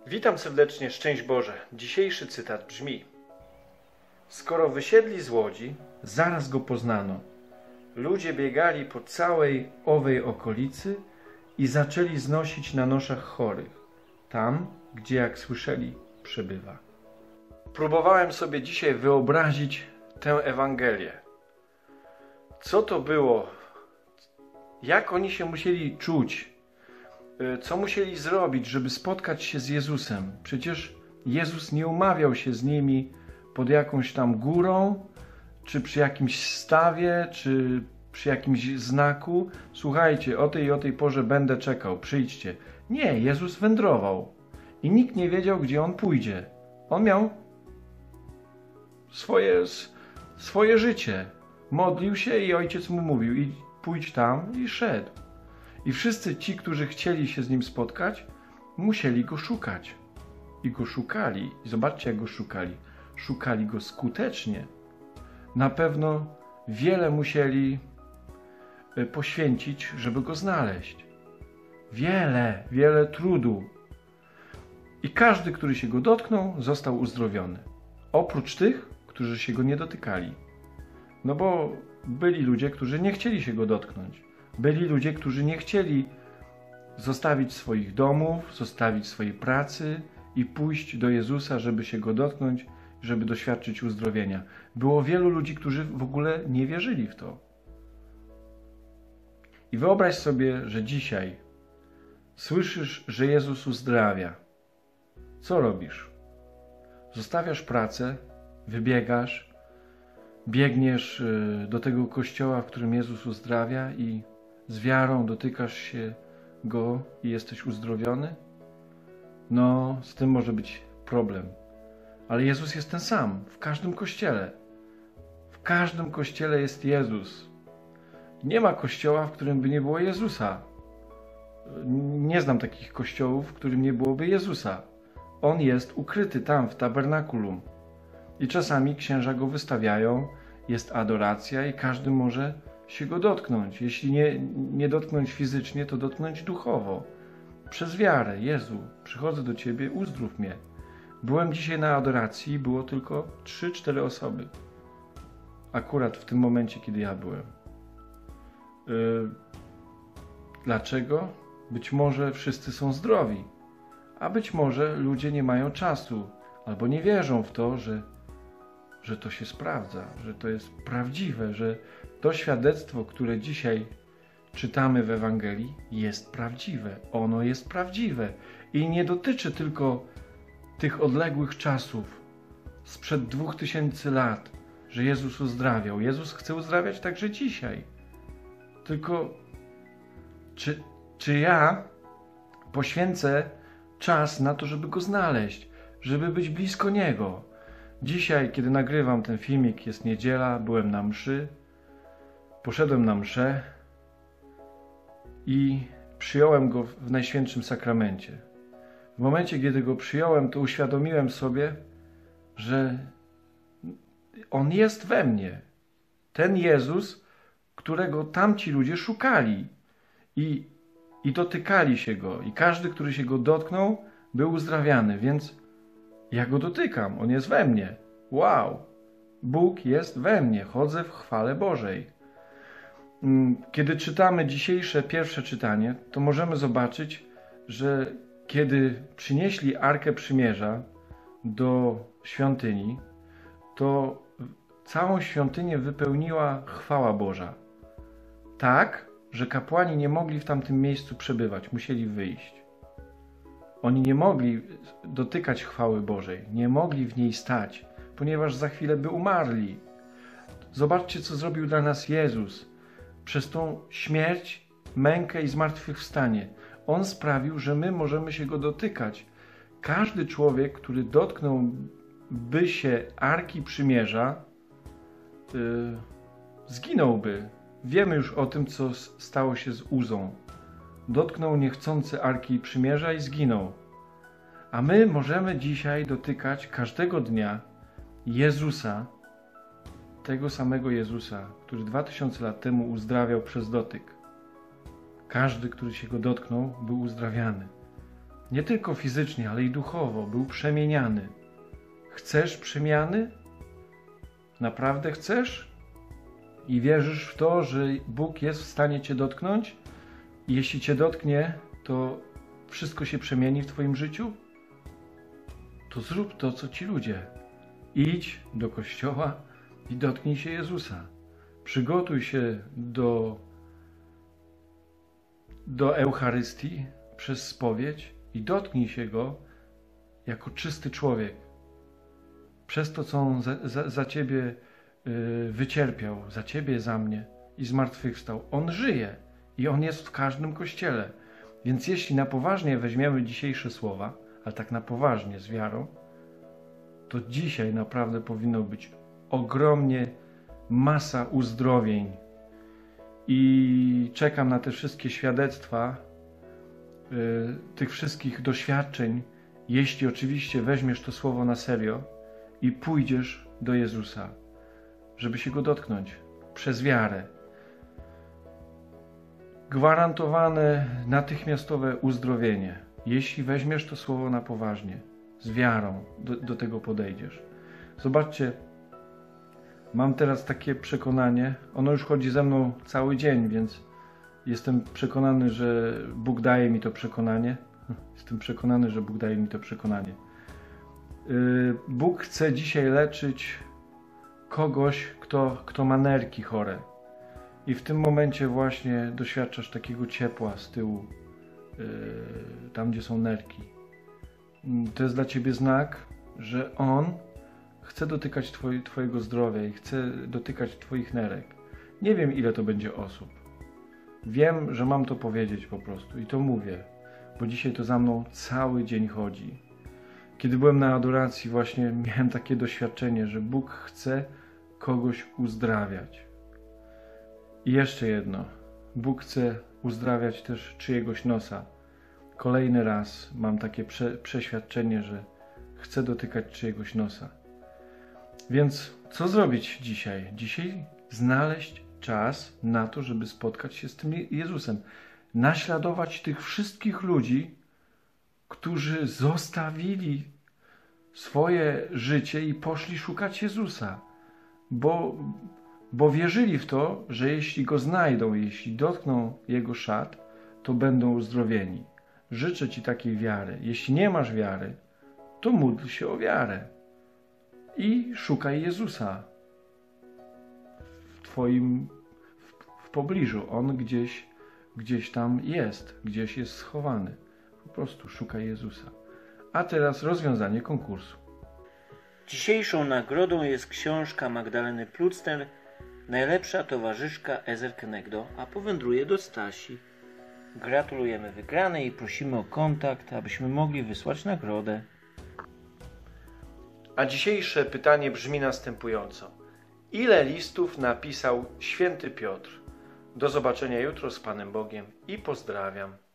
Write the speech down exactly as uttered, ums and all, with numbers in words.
Witam serdecznie, szczęść Boże. Dzisiejszy cytat brzmi: skoro wysiedli z łodzi, zaraz go poznano. Ludzie biegali po całej owej okolicy i zaczęli znosić na noszach chorych, tam, gdzie, jak słyszeli, przebywa. Próbowałem sobie dzisiaj wyobrazić tę Ewangelię. Co to było? Jak oni się musieli czuć? Co musieli zrobić, żeby spotkać się z Jezusem? Przecież Jezus nie umawiał się z nimi pod jakąś tam górą, czy przy jakimś stawie, czy przy jakimś znaku. Słuchajcie, o tej i o tej porze będę czekał, przyjdźcie. Nie, Jezus wędrował i nikt nie wiedział, gdzie On pójdzie. On miał swoje, swoje życie. Modlił się i Ojciec mu mówił: i pójdź tam, i szedł. I wszyscy ci, którzy chcieli się z Nim spotkać, musieli Go szukać. I Go szukali. I zobaczcie, jak Go szukali. Szukali Go skutecznie. Na pewno wiele musieli poświęcić, żeby Go znaleźć. Wiele, wiele trudu. I każdy, który się Go dotknął, został uzdrowiony. Oprócz tych, którzy się Go nie dotykali. No bo byli ludzie, którzy nie chcieli się Go dotknąć. Byli ludzie, którzy nie chcieli zostawić swoich domów, zostawić swojej pracy i pójść do Jezusa, żeby się Go dotknąć, żeby doświadczyć uzdrowienia. Było wielu ludzi, którzy w ogóle nie wierzyli w to. I wyobraź sobie, że dzisiaj słyszysz, że Jezus uzdrawia. Co robisz? Zostawiasz pracę, wybiegasz, biegniesz do tego kościoła, w którym Jezus uzdrawia i z wiarą dotykasz się Go i jesteś uzdrowiony? No, z tym może być problem. Ale Jezus jest ten sam w każdym kościele. W każdym kościele jest Jezus. Nie ma kościoła, w którym by nie było Jezusa. Nie znam takich kościołów, w którym nie byłoby Jezusa. On jest ukryty tam, w tabernakulum. I czasami księża Go wystawiają, jest adoracja i każdy może się Go dotknąć. Jeśli nie, nie dotknąć fizycznie, to dotknąć duchowo. Przez wiarę. Jezu, przychodzę do Ciebie, uzdrów mnie. Byłem dzisiaj na adoracji, było tylko trzy, cztery osoby. Akurat w tym momencie, kiedy ja byłem. Yy, dlaczego? Być może wszyscy są zdrowi, a być może ludzie nie mają czasu, albo nie wierzą w to, że że to się sprawdza, że to jest prawdziwe, że to świadectwo, które dzisiaj czytamy w Ewangelii, jest prawdziwe. Ono jest prawdziwe i nie dotyczy tylko tych odległych czasów sprzed dwóch tysięcy lat, że Jezus uzdrawiał. Jezus chce uzdrawiać także dzisiaj. Tylko czy, czy ja poświęcę czas na to, żeby Go znaleźć, żeby być blisko Niego? Dzisiaj, kiedy nagrywam ten filmik, jest niedziela, byłem na mszy, poszedłem na mszę i przyjąłem Go w Najświętszym Sakramencie. W momencie, kiedy Go przyjąłem, to uświadomiłem sobie, że On jest we mnie. Ten Jezus, którego tamci ludzie szukali i, i dotykali się Go. I każdy, który się Go dotknął, był uzdrawiany, więc ja Go dotykam, On jest we mnie. Wow! Bóg jest we mnie, chodzę w chwale Bożej. Kiedy czytamy dzisiejsze pierwsze czytanie, to możemy zobaczyć, że kiedy przynieśli Arkę Przymierza do świątyni, to całą świątynię wypełniła chwała Boża. Tak, że kapłani nie mogli w tamtym miejscu przebywać, musieli wyjść. Oni nie mogli dotykać chwały Bożej, nie mogli w niej stać, ponieważ za chwilę by umarli. Zobaczcie, co zrobił dla nas Jezus. Przez tą śmierć, mękę i zmartwychwstanie. On sprawił, że my możemy się Go dotykać. Każdy człowiek, który dotknąłby się Arki Przymierza, yy, zginąłby. Wiemy już o tym, co stało się z Uzą. Dotknął niechcący Arki Przymierza i zginął. A my możemy dzisiaj dotykać każdego dnia Jezusa, tego samego Jezusa, który dwa tysiące lat temu uzdrawiał przez dotyk. Każdy, który się Go dotknął, był uzdrawiany. Nie tylko fizycznie, ale i duchowo. Był przemieniany. Chcesz przemiany? Naprawdę chcesz? I wierzysz w to, że Bóg jest w stanie Cię dotknąć? I jeśli Cię dotknie, to wszystko się przemieni w Twoim życiu? To zrób to, co ci ludzie. Idź do kościoła i dotknij się Jezusa. Przygotuj się do, do Eucharystii przez spowiedź i dotknij się Go jako czysty człowiek. Przez to, co On za, za, za Ciebie yy, wycierpiał, za Ciebie, za mnie i zmartwychwstał. On żyje i On jest w każdym kościele. Więc jeśli na poważnie weźmiemy dzisiejsze słowa, ale tak na poważnie, z wiarą, to dzisiaj naprawdę powinno być ogromnie masa uzdrowień. I czekam na te wszystkie świadectwa yy, tych wszystkich doświadczeń, jeśli oczywiście weźmiesz to słowo na serio i pójdziesz do Jezusa, żeby się Go dotknąć przez wiarę. Gwarantowane natychmiastowe uzdrowienie. Jeśli weźmiesz to słowo na poważnie, z wiarą do, do tego podejdziesz. Zobaczcie, mam teraz takie przekonanie, ono już chodzi ze mną cały dzień, więc jestem przekonany, że Bóg daje mi to przekonanie. Jestem przekonany, że Bóg daje mi to przekonanie. Bóg chce dzisiaj leczyć kogoś, kto, kto ma nerki chore. I w tym momencie właśnie doświadczasz takiego ciepła z tyłu, yy, tam gdzie są nerki. To jest dla Ciebie znak, że On chce dotykać twoi, Twojego zdrowia i chce dotykać Twoich nerek. Nie wiem, ile to będzie osób. Wiem, że mam to powiedzieć po prostu i to mówię, bo dzisiaj to za mną cały dzień chodzi. Kiedy byłem na adoracji, właśnie miałem takie doświadczenie, że Bóg chce kogoś uzdrawiać. I jeszcze jedno. Bóg chce uzdrawiać też czyjegoś nosa. Kolejny raz mam takie prze, przeświadczenie, że chce dotykać czyjegoś nosa. Więc co zrobić dzisiaj? Dzisiaj znaleźć czas na to, żeby spotkać się z tym Jezusem. Naśladować tych wszystkich ludzi, którzy zostawili swoje życie i poszli szukać Jezusa. Bo, bo wierzyli w to, że jeśli Go znajdą, jeśli dotkną Jego szat, to będą uzdrowieni. Życzę Ci takiej wiary. Jeśli nie masz wiary, to módl się o wiarę. I szukaj Jezusa w Twoim w, w pobliżu. On gdzieś, gdzieś tam jest, gdzieś jest schowany. Po prostu szukaj Jezusa. A teraz rozwiązanie konkursu. Dzisiejszą nagrodą jest książka Magdaleny Plutster Najlepsza towarzyszka Ezer Kenegdo, a powędruje do Stasi. Gratulujemy wygranej i prosimy o kontakt, abyśmy mogli wysłać nagrodę. A dzisiejsze pytanie brzmi następująco. Ile listów napisał święty Piotr? Do zobaczenia jutro z Panem Bogiem i pozdrawiam.